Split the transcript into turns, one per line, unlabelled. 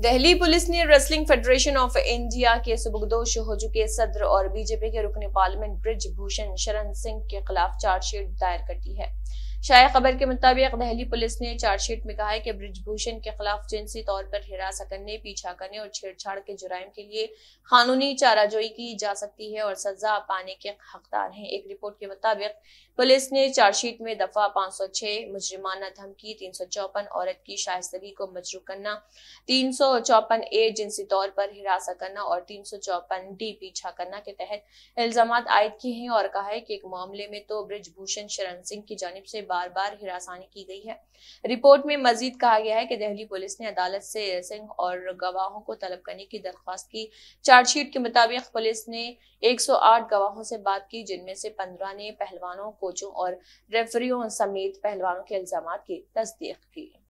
Delhi police ने Wrestling Federation of India के सुबुकदोश हो चुके सदर और बीजेपी के रुकन पार्लियामेंट ब्रिज भूषण शरण सिंह के खिलाफ चार्जशीट दायर कर दी है। शाया खबर के मुताबिक दिल्ली पुलिस ने चार्जशीट में कहा है कि ब्रिजभूषण के खिलाफ जिनसी तौर पर हिरासत करने, पीछा करने और छेड़छाड़ के जुराइम के लिए कानूनी चाराजोई की जा सकती है और सजा पाने के हकदार हैं। एक रिपोर्ट के मुताबिक पुलिस ने चार्जशीट में दफा 506 मुजरिमाना धमकी, 354 औरत की शाइस्तगी को मजरू करना, 354A जिनसी तौर पर हिरासत करना और 354D पीछा करना के तहत इल्जाम आयद किए हैं और कहा है कि एक मामले में तो ब्रिजभूषण शरण सिंह की जानिब से बार बार हिरासानी की गई है। रिपोर्ट में मजीद कहा गया है कि दिल्ली पुलिस ने अदालत से सिंह और गवाहों को तलब करने की दरख्वास्त की। चार्जशीट के मुताबिक पुलिस ने 108 गवाहों से बात की, जिनमें से 15 ने पहलवानों, कोचों और रेफरियों समेत पहलवानों के इल्जामात की तस्दीक की।